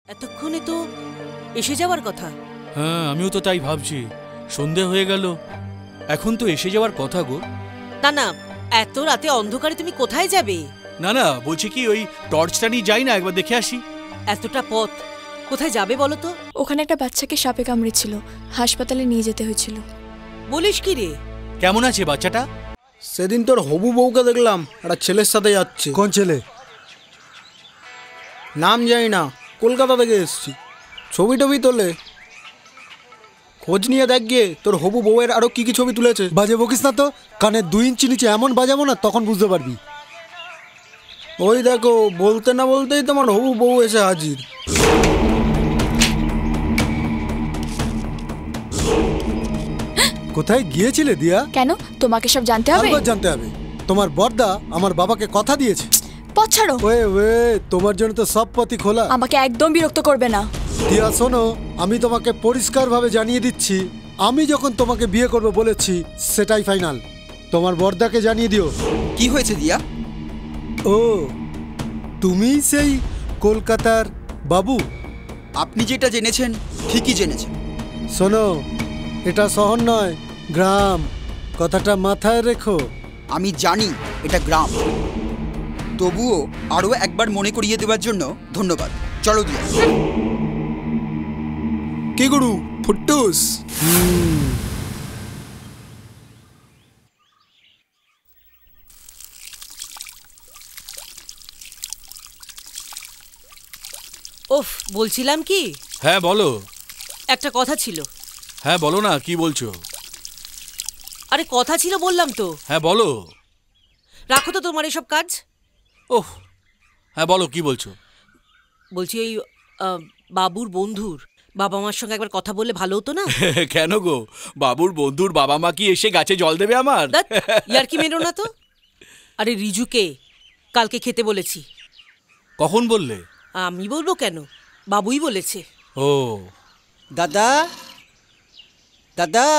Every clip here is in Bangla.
এতক্ষণে তো এসে যাওয়ার কথা। হ্যাঁ, আমিও তো তাই ভাবছি। সন্ধে হয়ে গেল, এখন তো এসে যাওয়ার কথা গো। না না, এত রাতে অন্ধকারে তুমি কোথায় যাবে? না না, বলছি কি ওই টর্চটা নিয়ে যাই না, একবার দেখে আসি। এতটা পথ কোথায় যাবে বলো তো? ওখানে একটা বাচ্চাকে সাপে কামড়েছিল, হাসপাতালে নিয়ে যেতে হয়েছিল। বলিস কি রে? কেমন আছে বাচ্চাটা? সেদিন তোর হবু বউকে দেখলাম একটা ছেলের সাথে যাচ্ছে। কোন ছেলে? নাম জানি না, কলকাতা থেকে এসছি। ছবি টবি তোলে, খোঁজ নিয়ে দেখ গিয়ে তোর হবু বউয়ের আরো কি কি ছবি তুলেছে। বাজে বকিস না তো, কানে 2 ইঞ্চি নিচে এমন বাজাবো না, তখন বুঝতে পারবি। ওই দেখো, বলতে না বলতেই তোমার হবু বউ এসে হাজির। কোথায় গিয়েছিলে দিয়া? কেন তোমাকে সব জানতে হবে? আবার জানতে হবে? তোমার বড়দা আমার বাবাকে কথা দিয়েছে। পথ ছাড়ো। ওয়ে তোমার জন্য তো সব পথই খোলা। আমাকে একদম বিরক্ত করবে না। দিয়া শোনো, আমি তোমাকে পরিষ্কারভাবে জানিয়ে দিচ্ছি, আমি যখন তোমাকে বিয়ে করব বলেছি সেটাই ফাইনাল। তোমার বড়দাকে জানিয়ে দিও। কি হয়েছে দিয়া? ও, তুমি সেই কলকাতার বাবু? আপনি যেটা জেনেছেন ঠিকই জেনেছেন। শোনো, এটা শহর নয়, গ্রাম, কথাটা মাথায় রেখো। আমি জানি এটা গ্রাম, তবুও আরও একবার মনে করিয়ে দেওয়ার জন্য ধন্যবাদ। চলো দিয়া। কি গুরু ফুটুস? ওফ, বলছিলাম কি, হ্যাঁ বলো। একটা কথা ছিল। হ্যাঁ বলো না, কি বলছো? আরে কথা ছিল বললাম তো। হ্যাঁ বলো। রাখো তো তোমার এসব কাজ। ওহ, হ্যাঁ বলো, কি বলছো? বলছি এই বাবুর বন্ধুর বাবা মার সঙ্গে একবার কথা বললে ভালো হতো না? কেন গো, বাবুর বন্ধুর বাবা মা কি এসে গাছে জল দেবে আমার? ইয়ার কি মেরো না তো। আরে রিজুকে কালকে খেতে বলেছি। কখন বললে? আমি বলবো কেন, বাবুই বলেছে। ও দাদা, দাদা,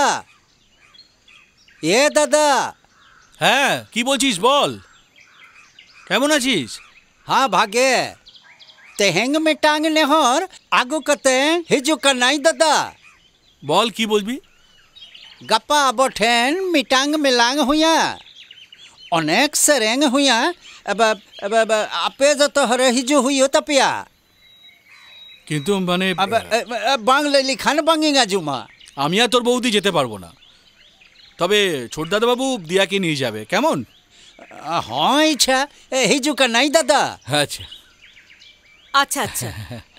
এ দাদা। হ্যাঁ, কি বলছিস বল, কেমন আছিস? हाँ भागे तेहेंग में टांग नेहर आगु कते हिजु का नाई दादा। বল, কি বলবি? गप्पा बोठेन मिटांग मिलांग हुआ अनेक सेरेंग हुआ। अब अब अब आपे जतो हरे हिजु हुई तपिया। কিন্তু মানে अब बांग्ले लिखान बांगेगा जुमा। আমি আর তোর বৌদি যেতে পারবো না, তবে ছোট দাদাবাবু দিয়াকে নিয়ে যাবে, কেমন? हाँ इच्छा हिजु का नाई दादा। আচ্ছা আচ্ছা আচ্ছা।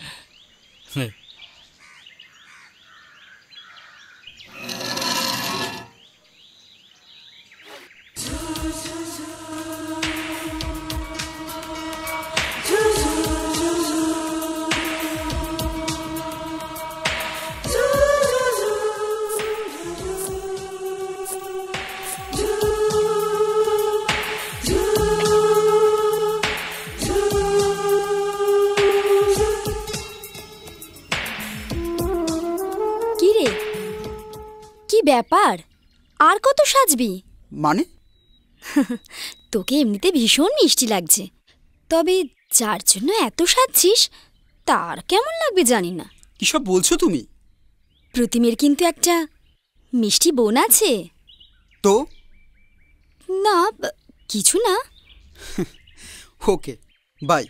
ব্যাপার, আর কত সাজবি? মানে? তোকে এমনিতে ভীষণ মিষ্টি লাগছে, তবে যার জন্য এত সাজছিস তার কেমন লাগবে জানি না। কিসব বলছো তুমি? প্রতিমের কিন্তু একটা মিষ্টি বোন আছে। তো না, কিছু না। Okay, bye.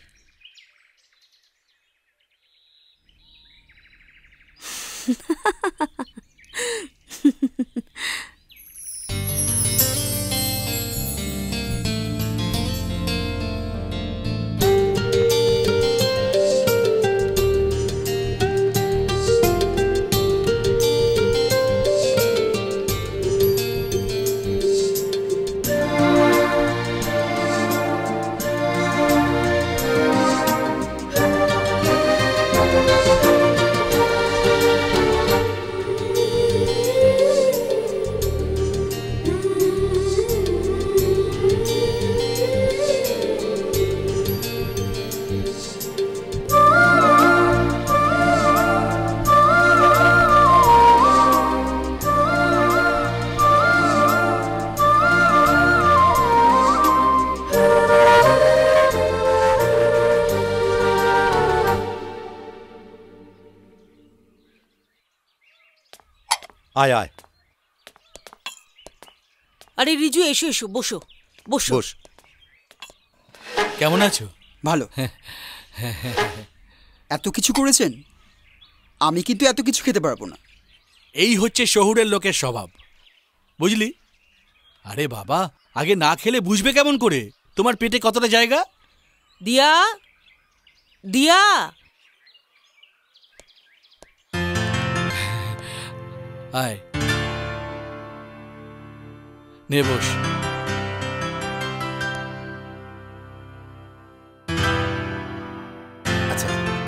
আয় আয় আরে রিজু, এসো এসো, বসো বসো। বস। কেমন আছো? ভালো। এত কিছু করেছেন, আমি কিন্তু এত কিছু খেতে পারবো না। এই হচ্ছে শহুরের লোকের স্বভাব, বুঝলি? আরে বাবা, আগে না খেলে বুঝবে কেমন করে তোমার পেটে কতটা জায়গা? দিয়া, দিয়া, আয়, নে বস। আচ্ছা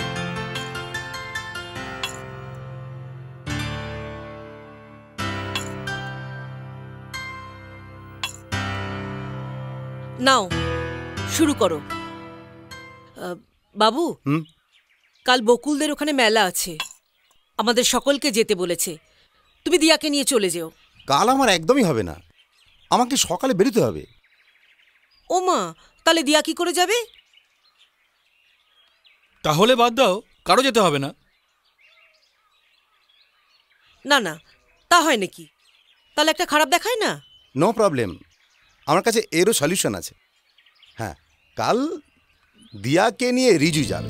নাও শুরু করো। বাবু, হুম কাল বকুলদের ওখানে মেলা আছে, আমাদের সকলকে যেতে বলেছে। তুমি দিয়াকে নিয়ে চলে যেও। কাল আমার একদমই হবে না, আমাকে সকালে বেরোতে হবে। ও মা, তাহলে দিয়া কি করে যাবে? তাহলে বাদ দাও, কারো যেতে হবে না। না না, তা হয় নাকি? তাহলে একটা খারাপ দেখায় না? নো প্রবলেম, আমার কাছে এরও সলিউশন আছে। হ্যাঁ, কাল দিয়াকে নিয়ে রিজু যাবে।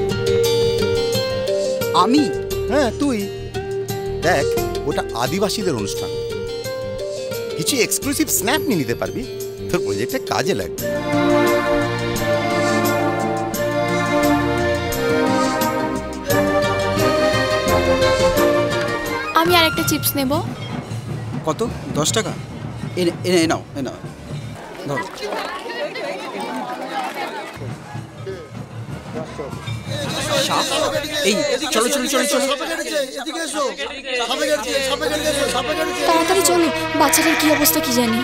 আমি? হ্যাঁ তুই। দেখ, ওটা আদিবাসীদের অনুষ্ঠান, কিছু এক্সক্লুসিভ স্ন্যাপ নিয়ে নিতে পারবি, তোর প্রজেক্টে কাজে লাগবে। আমি আর একটা চিপস নেব। কত? 10 টাকা? এনে এনে নাও, এ নাও, ধরো। এই চলো চলো চলো চলো। তাড়াতাড়ি চলো, বাচ্চাটার কি অবস্থা কি জানি।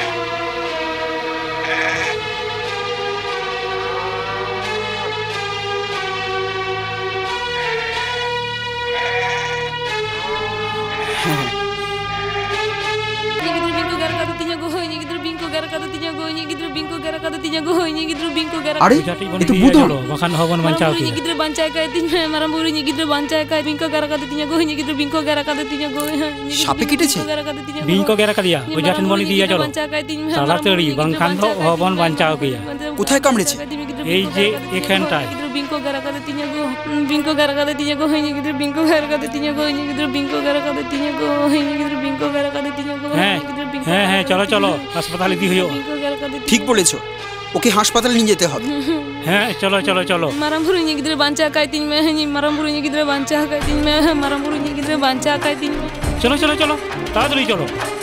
আরে itu butuh makan hawon bancao ki gidra bancay kay tin maram buri ni gidra bancay kay binko gara kada tinya go ni gidra binko gara kada tinya go সাপে কেটেছে? binko gera kadiya bujatin boni diya chalo তাড়াতাড়ি বাংখান তো হবন বাঞ্চাও কিয়া। কোথায় কামড়েছে? এই যে এখানটায়। binko gara kada tinya go binko gara kada tinya go ni gidra binko gara kada tinya go ni gidra binko gara kada tinya go ni gidra binko gara kada tinya go হ্যাঁ হ্যাঁ হ্যাঁ, চলো চলো হাসপাতালে দিয়ে হইও। ঠিক বলেছো, ওকে হাসপাতালে নিয়ে যেতে হবে। হ্যাঁ চলো চলো চলো। maram buri ni gidra bancay kay tin ni maram buri ni gidra bancay kay tin maram buri ni gidra bancay kay tin চলো চলো চলো, তাড়াতাড়ি চলো।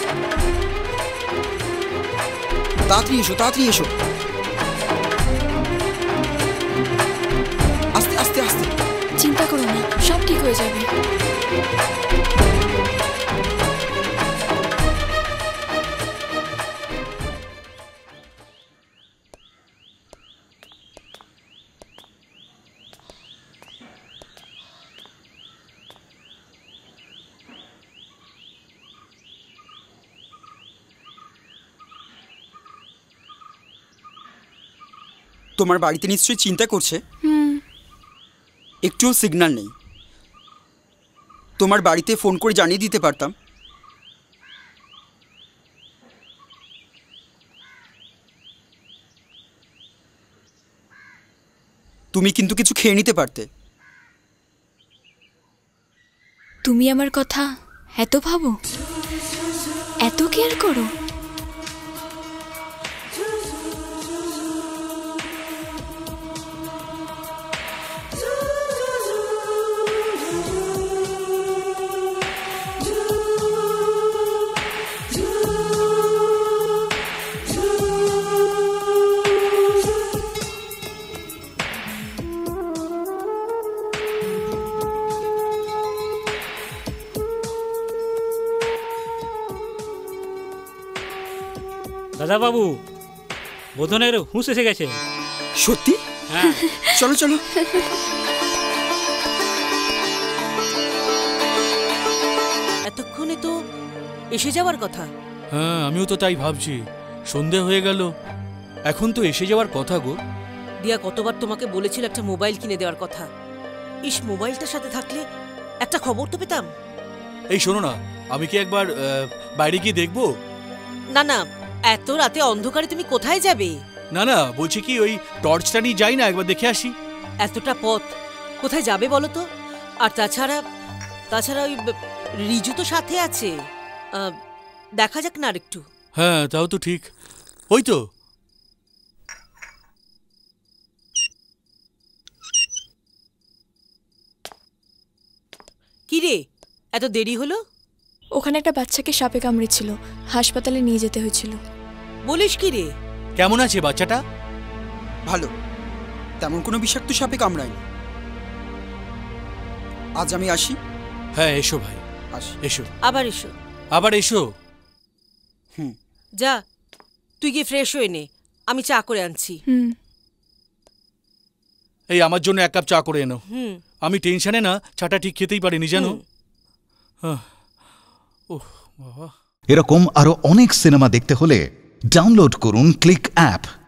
তাড়াতাড়ি এসো, তাড়াতাড়ি এসো। আস্তে আস্তে আস্তে। চিন্তা করো না, সব ঠিক হয়ে যাবে। তোমার বাড়িতে নিশ্চয়ই চিন্তা করছে। একটুও সিগন্যাল নেই। তোমার বাড়িতে ফোন করে জানিয়ে দিতে পারতাম। তুমি কিন্তু কিছু খেয়ে নিতে পারতে। তুমি আমার কথা এত ভাবো, এত কেয়ার করো। দাদা বাবু, বোধনের হুঁশ এসে গেছে। সত্যি? হ্যাঁ চলো চলো। এতক্ষণে তো এসে যাওয়ার কথা। হ্যাঁ, আমিও তো তাই ভাবছি, সন্ধে হয়ে গেল, এখন তো এসে যাওয়ার কথা গো। দিয়া কতবার তোমাকে বলেছিল একটা মোবাইল কিনে দেওয়ার কথা। ইস, মোবাইলটার সাথে থাকলে একটা খবর তো পেতাম। এই শোনো না, আমি কি একবার বাইরে গিয়ে দেখবো? না না, এত রাতে অন্ধকারে তুমি কোথায় যাবে? না না, বলছি কি ওই টর্চটা নিয়ে যাই না, একবার দেখে আসি। এতটা পথ কোথায় যাবে বলো তো? আর তাছাড়া ওই রিজু তো সাথে আছে, দেখা যাক না আরেকটু। হ্যাঁ, তাও তো ঠিক। ওই তো কি রে, এত দেরি হলো? ওখানে একটা বাচ্চাকে সাপে কামড়েছিল, হাসপাতালে নিয়ে যেতে হয়েছিল। বলিস কি রে? কেমন আছে বাচ্চাটা? ভালো, তেমন কোনো বিষাক্ত সাপে কামড়ায়নি। আজ আমি আসি? হ্যাঁ এসো ভাই, আসি। এসো, আবার এসো। আবার এসো। যা, তুই গিয়ে ফ্রেশ হয়ে নে, আমি চা করে আনছি। এই আমার জন্য 1 কাপ চা করে এনো। আমি টেনশনে না চাটা ঠিক খেতেই পারিনি জানো। ওহ বাবা। এরকম আরো অনেক সিনেমা দেখতে হলে ডাউনলোড করুন ক্লিক অ্যাপ।